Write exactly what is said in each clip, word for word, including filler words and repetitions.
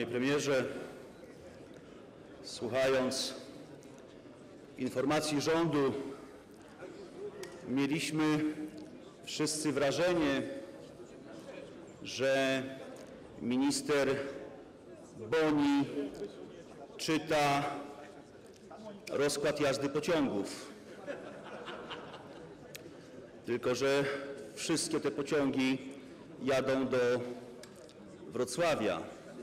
Panie premierze, słuchając informacji rządu, mieliśmy wszyscy wrażenie, że minister Boni czyta rozkład jazdy pociągów. Tylko że wszystkie te pociągi jadą do Wrocławia.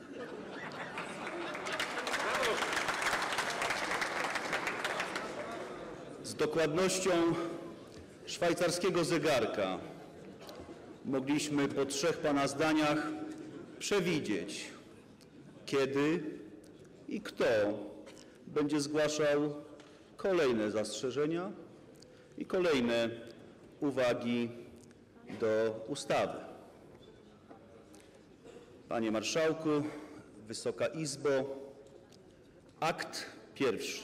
Z dokładnością szwajcarskiego zegarka mogliśmy po trzech pana zdaniach przewidzieć, kiedy i kto będzie zgłaszał kolejne zastrzeżenia i kolejne uwagi do ustawy. Panie Marszałku, Wysoka Izbo, akt pierwszy.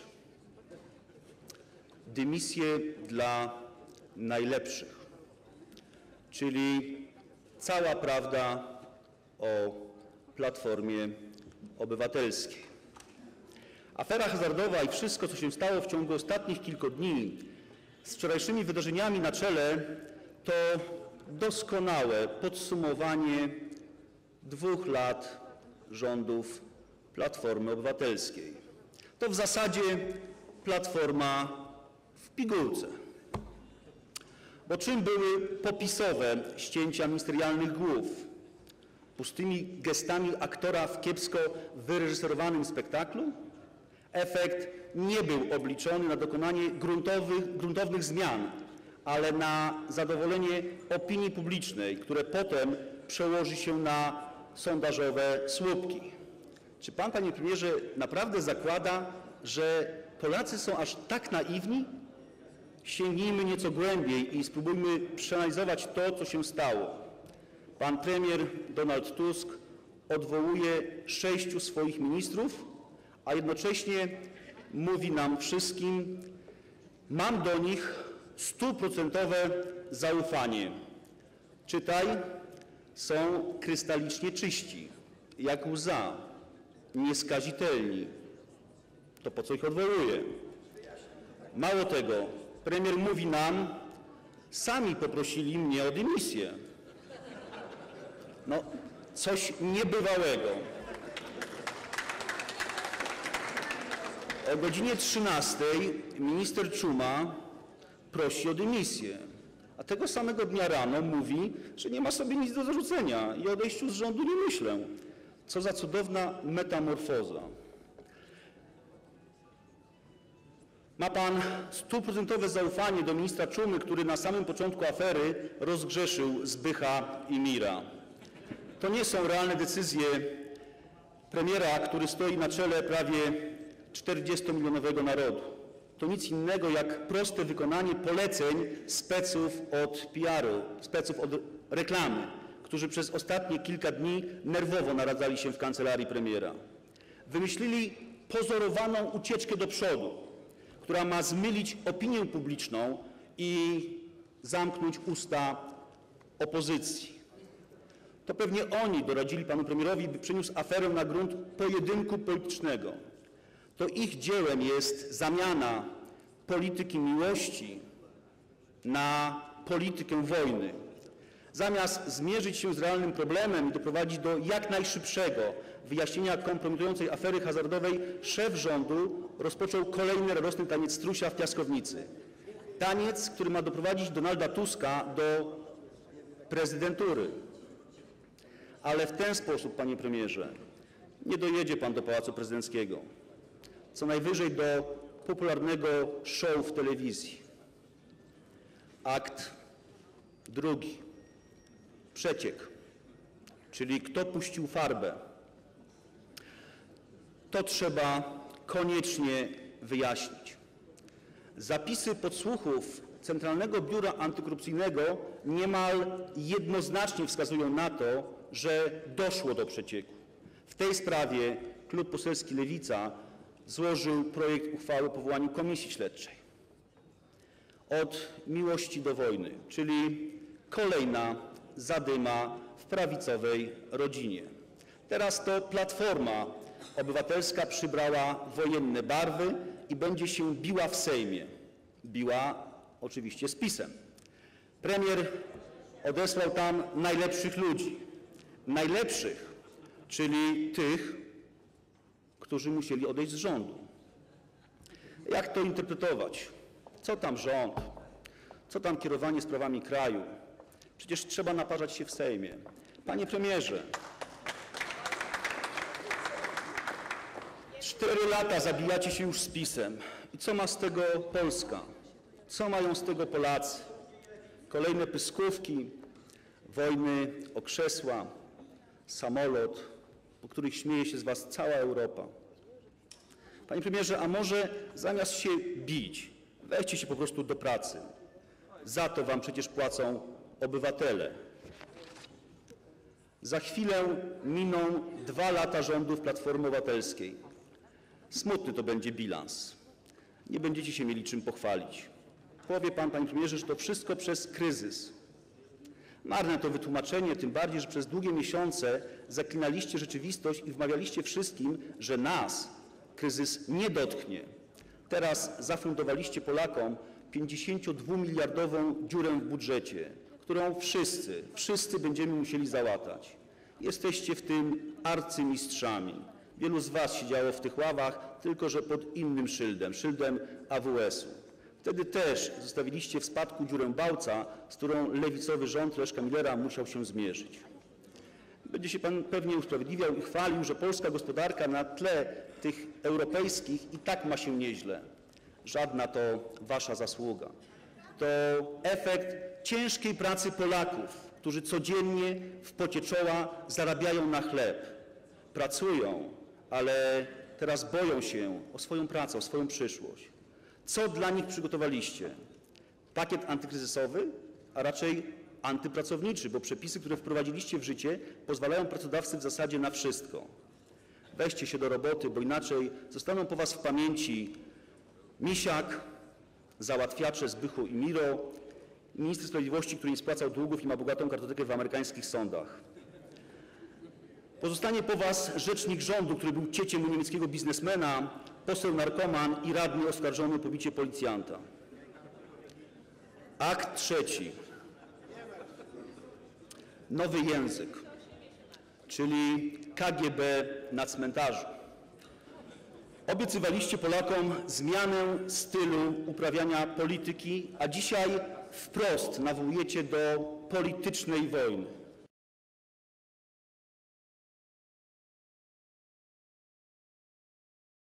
Dymisje dla najlepszych, czyli cała prawda o Platformie Obywatelskiej. Afera hazardowa i wszystko, co się stało w ciągu ostatnich kilku dni z wczorajszymi wydarzeniami na czele, to doskonałe podsumowanie dwóch lat rządów Platformy Obywatelskiej. To w zasadzie Platforma w pigułce. Bo czym były popisowe ścięcia ministerialnych głów? Pustymi gestami aktora w kiepsko wyreżyserowanym spektaklu? Efekt nie był obliczony na dokonanie gruntowych, gruntownych zmian, ale na zadowolenie opinii publicznej, które potem przełoży się na sondażowe słupki. Czy pan, panie premierze, naprawdę zakłada, że Polacy są aż tak naiwni? Sięgnijmy nieco głębiej i spróbujmy przeanalizować to, co się stało. Pan premier Donald Tusk odwołuje sześciu swoich ministrów, a jednocześnie mówi nam wszystkim: mam do nich stuprocentowe zaufanie. Czytaj, są krystalicznie czyści, jak łza, nieskazitelni. To po co ich odwołuje? Mało tego, premier mówi nam: sami poprosili mnie o dymisję. No, coś niebywałego. O godzinie trzynastej minister Czuma prosi o dymisję, a tego samego dnia rano mówi, że nie ma sobie nic do zarzucenia i o odejściu z rządu nie myślę. Co za cudowna metamorfoza. Ma pan stuprocentowe zaufanie do ministra Czumy, który na samym początku afery rozgrzeszył Zbycha i Mira. To nie są realne decyzje premiera, który stoi na czele prawie czterdziestomilionowego narodu. To nic innego jak proste wykonanie poleceń speców od P R-u, speców od reklamy, którzy przez ostatnie kilka dni nerwowo naradzali się w kancelarii premiera. Wymyślili pozorowaną ucieczkę do przodu, która ma zmylić opinię publiczną i zamknąć usta opozycji. To pewnie oni doradzili panu premierowi, by przeniósł aferę na grunt pojedynku politycznego. To ich dziełem jest zamiana polityki miłości na politykę wojny. Zamiast zmierzyć się z realnym problemem i doprowadzić do jak najszybszego wyjaśnienia kompromitującej afery hazardowej, szef rządu rozpoczął kolejny radosny taniec strusia w piaskownicy. Taniec, który ma doprowadzić Donalda Tuska do prezydentury. Ale w ten sposób, panie premierze, nie dojedzie pan do Pałacu Prezydenckiego. Co najwyżej do popularnego show w telewizji. Akt drugi. Przeciek, czyli kto puścił farbę. To trzeba koniecznie wyjaśnić. Zapisy podsłuchów Centralnego Biura Antykorupcyjnego niemal jednoznacznie wskazują na to, że doszło do przecieku. W tej sprawie Klub Poselski Lewica złożył projekt uchwały o powołaniu komisji śledczej. Od miłości do wojny, czyli kolejna zadyma w prawicowej rodzinie. Teraz to Platforma Obywatelska przybrała wojenne barwy i będzie się biła w Sejmie. Biła oczywiście z PiS-em. Premier odesłał tam najlepszych ludzi. Najlepszych, czyli tych, którzy musieli odejść z rządu. Jak to interpretować? Co tam rząd? Co tam kierowanie sprawami kraju? Przecież trzeba naparzać się w Sejmie. Panie premierze, cztery lata zabijacie się już z PiS-em. I co ma z tego Polska? Co mają z tego Polacy? Kolejne pyskówki, wojny o krzesła, samolot, po których śmieje się z was cała Europa. Panie premierze, a może zamiast się bić, weźcie się po prostu do pracy. Za to wam przecież płacą obywatele. Za chwilę miną dwa lata rządów Platformy Obywatelskiej. Smutny to będzie bilans. Nie będziecie się mieli czym pochwalić. Powie pan, panie premierze, że to wszystko przez kryzys. Marne to wytłumaczenie, tym bardziej, że przez długie miesiące zaklinaliście rzeczywistość i wmawialiście wszystkim, że nas kryzys nie dotknie. Teraz zafundowaliście Polakom pięćdziesięciodwumiliardową dziurę w budżecie, którą wszyscy, wszyscy będziemy musieli załatać. Jesteście w tym arcymistrzami. Wielu z was siedziało w tych ławach, tylko że pod innym szyldem, szyldem A W S-u. Wtedy też zostawiliście w spadku dziurę Bałca, z którą lewicowy rząd Leszka Millera musiał się zmierzyć. Będzie się pan pewnie usprawiedliwiał i chwalił, że polska gospodarka na tle tych europejskich i tak ma się nieźle. Żadna to wasza zasługa. To efekt ciężkiej pracy Polaków, którzy codziennie w pocie czoła zarabiają na chleb. Pracują, ale teraz boją się o swoją pracę, o swoją przyszłość. Co dla nich przygotowaliście? Pakiet antykryzysowy, a raczej antypracowniczy, bo przepisy, które wprowadziliście w życie, pozwalają pracodawcy w zasadzie na wszystko. Weźcie się do roboty, bo inaczej zostaną po was w pamięci Misiak, załatwiacze Zbychu i Miro, minister sprawiedliwości, który nie spłacał długów i ma bogatą kartotekę w amerykańskich sądach. Pozostanie po was rzecznik rządu, który był cieciem u niemieckiego biznesmena, poseł narkoman i radny oskarżony o pobicie policjanta. Akt trzeci. Nowy język, czyli K G B na cmentarzu. Obiecywaliście Polakom zmianę stylu uprawiania polityki, a dzisiaj wprost nawołujecie do politycznej wojny.